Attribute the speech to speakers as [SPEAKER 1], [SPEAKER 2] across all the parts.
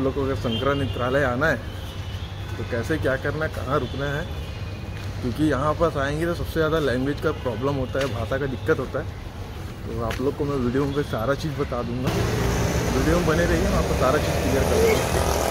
[SPEAKER 1] लोग को अगर शंकरा नेत्रालय आना है तो कैसे क्या करना है, कहाँ रुकना है, क्योंकि यहाँ पास आएंगे तो सबसे ज़्यादा लैंग्वेज का प्रॉब्लम होता है, भाषा का दिक्कत होता है। तो आप लोग को मैं वीडियो में सारा चीज़ बता दूँगा, वीडियो में बने रहिए, मैं आपको सारा चीज़ क्लियर कर दूँगा।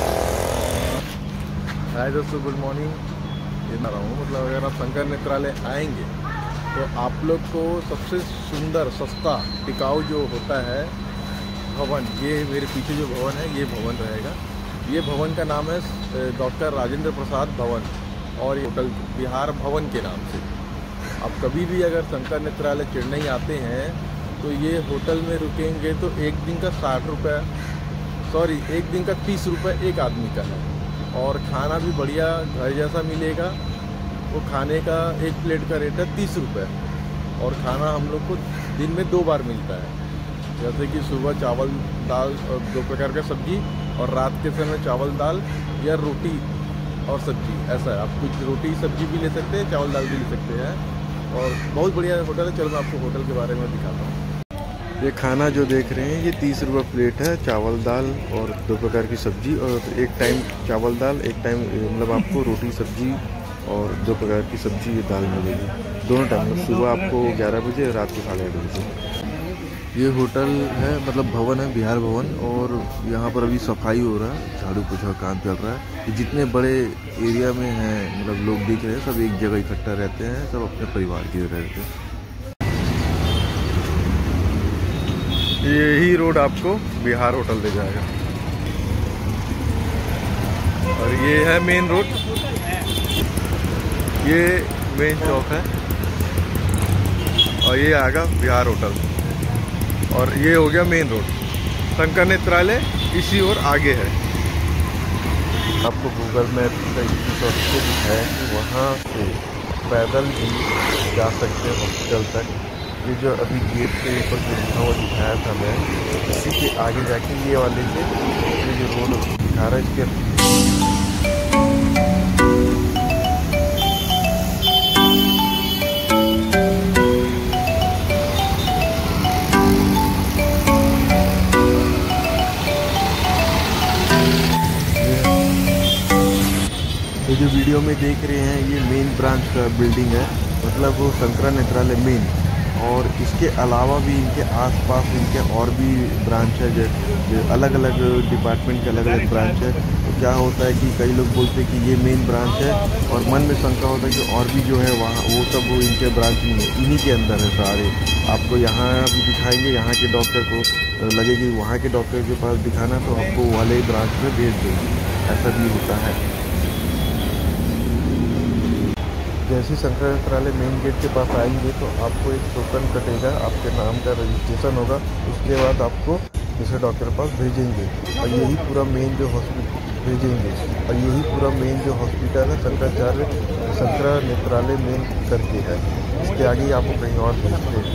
[SPEAKER 1] हाय दोस्तों, गुड मॉर्निंग। ये बता रहा हूँ, मतलब अगर आप शंकर नेत्रालय आएंगे तो आप लोग को सबसे सुंदर, सस्ता, टिकाऊ जो होता है भवन, ये मेरे पीछे जो भवन है ये भवन रहेगा। ये भवन का नाम है डॉक्टर राजेंद्र प्रसाद भवन और ये होटल बिहार भवन के नाम से। आप कभी भी अगर शंकर नेत्रालय चेन्नई आते हैं तो ये होटल में रुकेंगे तो एक दिन का 60 रुपये, सॉरी एक दिन का 30 रुपये एक आदमी का है। और खाना भी बढ़िया घर जैसा मिलेगा। वो खाने का एक प्लेट का रेट है 30 रुपये और खाना हम लोग को दिन में 2 बार मिलता है, जैसे कि सुबह चावल दाल और 2 प्रकार का सब्जी और रात के समय चावल दाल या रोटी और सब्जी, ऐसा है। आप कुछ रोटी सब्जी भी ले सकते हैं, चावल दाल भी ले सकते हैं और बहुत बढ़िया होटल है। चलो मैं आपको होटल के बारे में दिखाता हूँ। ये खाना जो देख रहे हैं ये 30 रुपये प्लेट है, चावल दाल और 2 प्रकार की सब्जी, और एक टाइम चावल दाल, एक टाइम मतलब आपको रोटी सब्जी और 2 प्रकार की सब्जी ये दाल मिलेगी दोनों टाइम, सुबह आपको 11 बजे, रात को 8:30 बजे। ये होटल है, मतलब भवन है, बिहार भवन, और यहाँ पर अभी सफाई हो रहा है, झाड़ू पोछा काम चल रहा है। जितने बड़े एरिया में हैं, मतलब लोग दिख रहे हैं, सब एक जगह इकट्ठा रहते हैं, सब अपने परिवार के रहते हैं। यही रोड आपको बिहार होटल ले जाएगा और ये है मेन रोड, ये मेन चौक है और ये आएगा बिहार होटल और ये हो गया मेन रोड। शंकर नेत्रालय इसी ओर आगे है। आपको गूगल मैप का स्क्रीनशॉट से दिखाया कि वहाँ से पैदल भी जा सकते हैं हॉस्पिटल तक। ये जो अभी गेट के ऊपर जो लिखा हुआ दिखाया था मैं, इसी के आगे जाके ये वाले से ये जो रोड दिखा रहा है इसके ये जो वीडियो में देख रहे हैं ये मेन ब्रांच का बिल्डिंग है, मतलब वो शंकरा नेत्रालय मेन। और इसके अलावा भी इनके आसपास इनके और भी ब्रांच है, जो अलग अलग डिपार्टमेंट के अलग अलग ब्रांच है। तो क्या होता है कि कई लोग बोलते हैं कि ये मेन ब्रांच है और मन में शंका होता है कि और भी जो है वहाँ वो सब वो इनके ब्रांच नहीं है, इन्हीं के अंदर है सारे। आपको यहाँ भी दिखाएंगे, यहाँ के डॉक्टर को लगे कि वहाँ के डॉक्टर के पास दिखाना तो आपको वाले ब्रांच में भेज देंगे, ऐसा भी होता है। जैसे शंकर नेत्रालय मेन गेट के पास आएंगे तो आपको एक टोकन कटेगा, आपके नाम का रजिस्ट्रेशन होगा, उसके बाद आपको दूसरे डॉक्टर के पास भेजेंगे और यही पूरा मेन जो हॉस्पिटल है शंकरा नेत्रालय मेन करके है। इसके आगे आपको कहीं और भेजते हैं।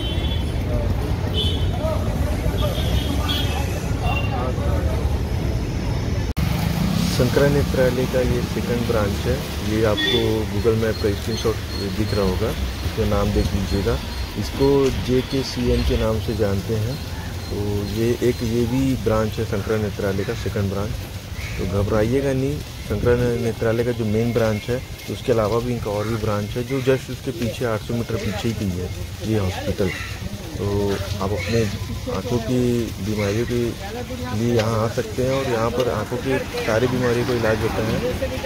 [SPEAKER 1] शंकरा नेत्रालय का ये सेकंड ब्रांच है। ये आपको गूगल मैप का स्क्रीनशॉट दिख रहा होगा, इसका नाम देख लीजिएगा। इसको JKCN के नाम से जानते हैं। तो ये भी ब्रांच है शंकरा नेत्रालय का, सेकंड ब्रांच। तो घबराइएगा नहीं, शंकरा नेत्रालय का जो मेन ब्रांच है तो उसके अलावा भी इनका और भी ब्रांच है जो जस्ट उसके पीछे 800 मीटर पीछे ही है ये हॉस्पिटल। तो आप अपने आँखों की बीमारियों के लिए यहाँ आ सकते हैं और यहाँ पर आँखों की सारी बीमारियों का इलाज होता है।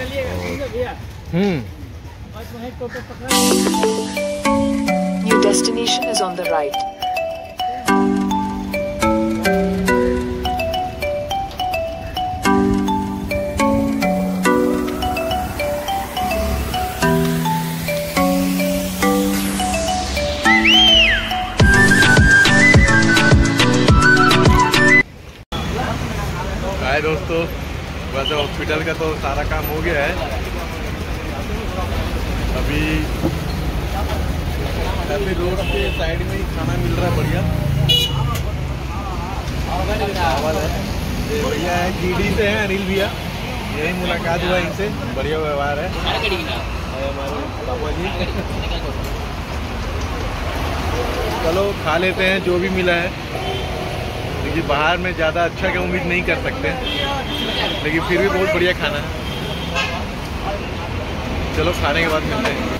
[SPEAKER 2] Your destination is on the right.
[SPEAKER 1] दोस्तों, वैसे हॉस्पिटल का तो सारा काम हो गया है। अभी रोड के साइड में ही खाना मिल रहा है बढ़िया। चावल है, भैया है GD से है, अनिल भैया, यही मुलाकात हुआ इनसे, बढ़िया व्यवहार है हमारे पापा जी। चलो खा लेते हैं जो भी मिला है। क्योंकि बाहर में ज़्यादा अच्छा का उम्मीद नहीं कर सकते, लेकिन फिर भी बहुत बढ़िया खाना है। चलो खाने के बाद मिलते हैं।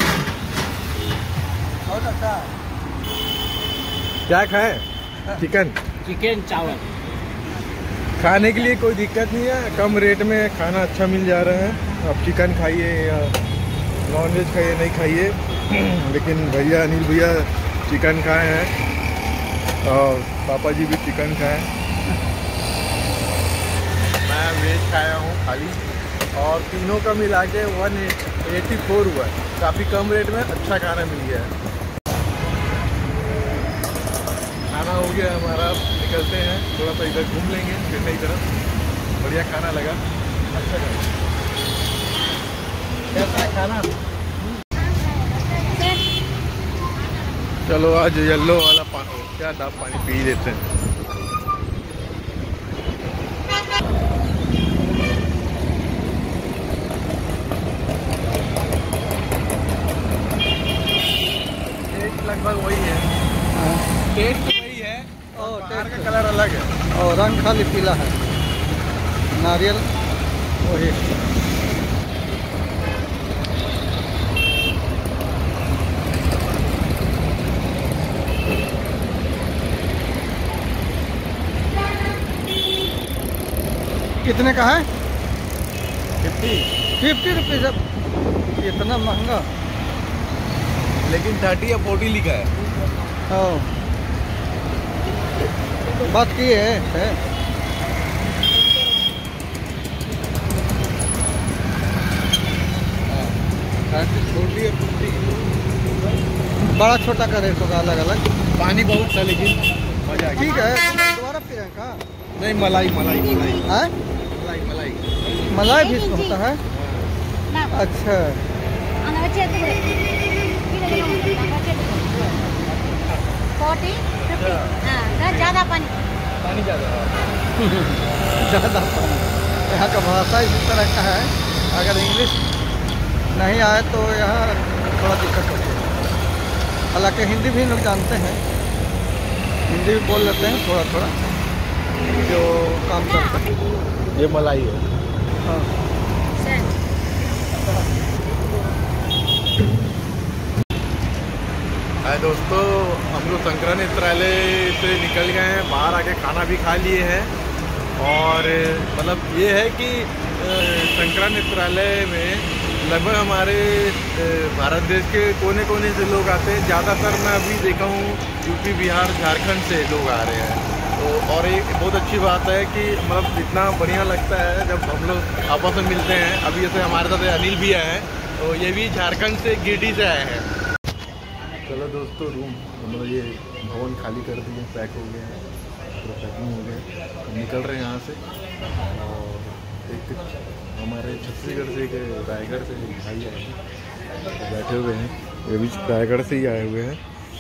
[SPEAKER 1] क्या खाएं?
[SPEAKER 3] चिकन चावल।
[SPEAKER 1] खाने के लिए कोई दिक्कत नहीं है, कम रेट में खाना अच्छा मिल जा रहा है। आप चिकन खाइए या नॉनवेज खाइए, नहीं खाइए, लेकिन भैया अनिल भैया चिकन खाए हैं और पापा जी भी चिकन खाए। मैं वेज खाया हूँ खाली, और तीनों का मिला के 184 हुआ है। काफ़ी कम रेट में अच्छा खाना मिल गया है। खाना हो गया हमारा, निकलते हैं, थोड़ा सा इधर घूम लेंगे चेन्नई तरफ। बढ़िया खाना लगा, अच्छा लगा। कैसा है खाना? चलो आज येलो वाला पानी, क्या डाब पानी पी लेते हैं। लगभग वही है, टेस्ट वही है, और बाहर का कलर अलग है
[SPEAKER 3] और रंग खाली पीला है। नारियल वही। कितने का है? 50 रुपीज़। इतना महंगा,
[SPEAKER 1] लेकिन 30 या 40 लिखा है।
[SPEAKER 3] हाँ बात की है।
[SPEAKER 1] छोटी और 50
[SPEAKER 3] बड़ा छोटा का रेट होगा अलग अलग।
[SPEAKER 1] पानी बहुत था लेकिन मजा आ गया।
[SPEAKER 3] ठीक है, दोबारा पी रहे का?
[SPEAKER 1] नहीं, मलाई मलाई मलाई
[SPEAKER 3] है?
[SPEAKER 1] मलाई मलाई
[SPEAKER 3] मलाई भी इसमें होता है। अच्छा,
[SPEAKER 4] ज़्यादा पानी
[SPEAKER 1] ज़्यादा
[SPEAKER 3] ज़्यादा पानी। यहाँ का भाषा इस तरह का है, अगर इंग्लिश नहीं आए तो यहाँ थोड़ा दिक्कत होती है। हालांकि हिंदी भी लोग जानते हैं, हिंदी भी बोल लेते हैं थोड़ा थोड़ा, जो काम करते हैं।
[SPEAKER 1] ये मलाई है।
[SPEAKER 3] हाँ
[SPEAKER 1] हाय दोस्तों, हम लोग शंकरा नेत्रालय से निकल गए हैं, बाहर आके खाना भी खा लिए हैं। और मतलब ये है कि शंकरा नेत्रालय में लगभग हमारे भारत देश के कोने कोने से लोग आते हैं। ज़्यादातर मैं अभी देखा हूँ यूपी, बिहार, झारखंड से लोग आ रहे हैं। तो और एक बहुत अच्छी बात है कि मतलब इतना बढ़िया लगता है जब हम लोग आपस में मिलते हैं। अभी जैसे हमारे साथ अनिल भी आए हैं, तो ये भी झारखंड से, गिरिडीह से आए हैं। चलो दोस्तों, रूम मतलब ये भवन खाली कर दिए, पैक हो गए हैं, पूरा पैकिंग हो गया। हम निकल रहे हैं यहाँ से। और एक हमारे छत्तीसगढ़ से, एक रायगढ़ से भाई आए हैं, बैठे हुए हैं, ये भी रायगढ़ से ही आए हुए हैं।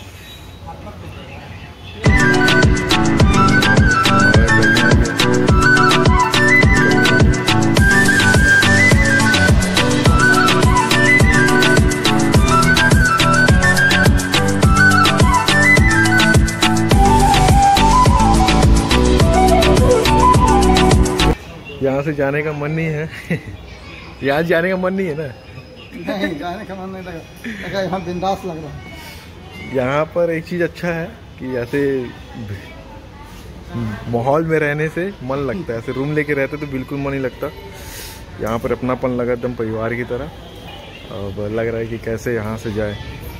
[SPEAKER 1] यहाँ से जाने का मन नहीं है। यहाँ जाने का मन नहीं है ना?
[SPEAKER 3] नहीं, जाने का मन नहीं लगा, यहाँ बिंदास लग रहा है।
[SPEAKER 1] यहाँ पर एक चीज़ अच्छा है कि ऐसे माहौल में रहने से मन लगता है। ऐसे रूम लेके रहते तो बिल्कुल मन नहीं लगता। यहाँ पर अपनापन लगा एकदम परिवार की तरह। अब लग रहा है कि कैसे यहाँ से जाए।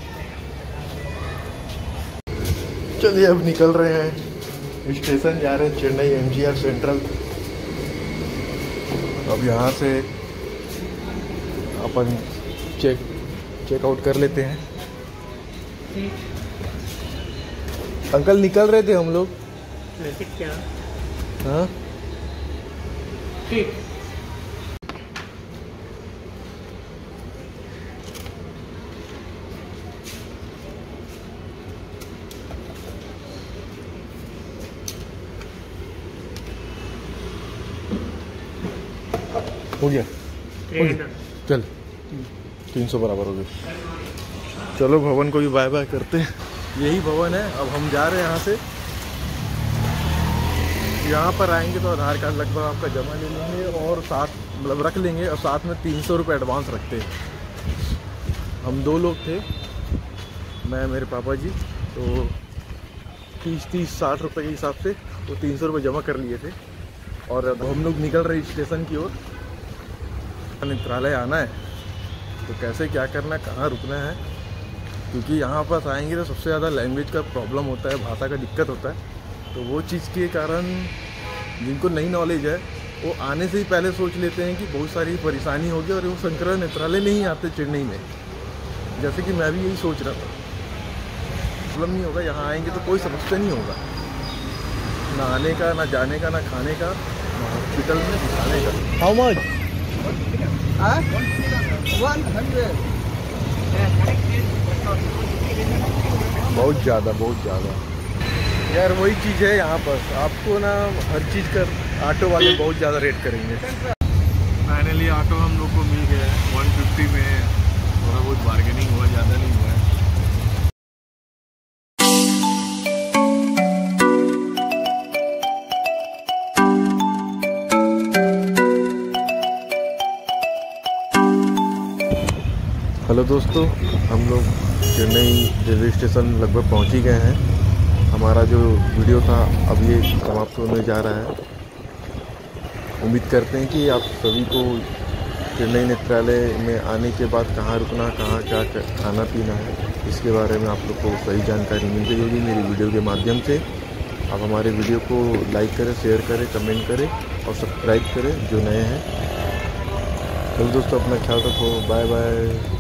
[SPEAKER 1] चलिए अब निकल रहे हैं, स्टेशन जा रहे हैं, चेन्नई MGR सेंट्रल। अब यहाँ से अपन चेकआउट कर लेते हैं। अंकल निकल रहे थे हम लोग।
[SPEAKER 3] क्या?
[SPEAKER 1] हाँ
[SPEAKER 3] ठीक।
[SPEAKER 1] हो गया, चल 300 बराबर हो गए। चलो भवन को भी बाय बाय करते हैं। यही भवन है। अब हम जा रहे हैं यहाँ से। यहाँ पर आएंगे तो आधार कार्ड लगभग आपका जमा ले लेंगे और साथ मतलब रख लेंगे और साथ में 300 रुपये एडवांस रखते हैं। हम 2 लोग थे, मैं मेरे पापा जी, तो 30-60 रुपये के हिसाब से तो 300 रुपये जमा कर लिए थे। और अब हम लोग निकल रहे स्टेशन की ओर। नेत्रालय आना है तो कैसे क्या करना है, कहाँ रुकना है, क्योंकि यहाँ पास आएंगे तो सबसे ज़्यादा लैंग्वेज का प्रॉब्लम होता है, भाषा का दिक्कत होता है। तो वो चीज़ के कारण जिनको नई नॉलेज है वो आने से ही पहले सोच लेते हैं कि बहुत सारी परेशानी होगी और वो शंकरा नेत्रालय नहीं आते चेन्नई में, जैसे कि मैं भी यही सोच रहा था। प्रॉब्लम नहीं होगा, यहाँ आएंगे तो कोई समस्या नहीं होगा, ना आने का, ना जाने का, ना खाने का, ना हॉस्पिटल में दिखाने का। How much?
[SPEAKER 3] 100।
[SPEAKER 1] बहुत ज़्यादा यार, वही चीज़ है यहाँ पर, आपको ना हर चीज़ का ऑटो वाले बहुत ज़्यादा रेट करेंगे। फाइनली ऑटो हम लोग को मिल गया है 150 में, थोड़ा बहुत बार्गेनिंग हुआ, ज़्यादा नहीं हुआ है। हेलो दोस्तों, हम लोग चेन्नई रेलवे स्टेशन लगभग पहुंच ही गए हैं। हमारा जो वीडियो था अब ये समाप्त होने जा रहा है। उम्मीद करते हैं कि आप सभी को चेन्नई नेत्रालय में आने के बाद कहाँ रुकना, कहाँ क्या खाना पीना है, इसके बारे में आप लोग को सही जानकारी मिल गई होगी मेरी वीडियो के माध्यम से। आप हमारे वीडियो को लाइक करें, शेयर करें, कमेंट करें और सब्सक्राइब करें जो नए हैं। तो दोस्तों अपना ख्याल रखो, बाय बाय।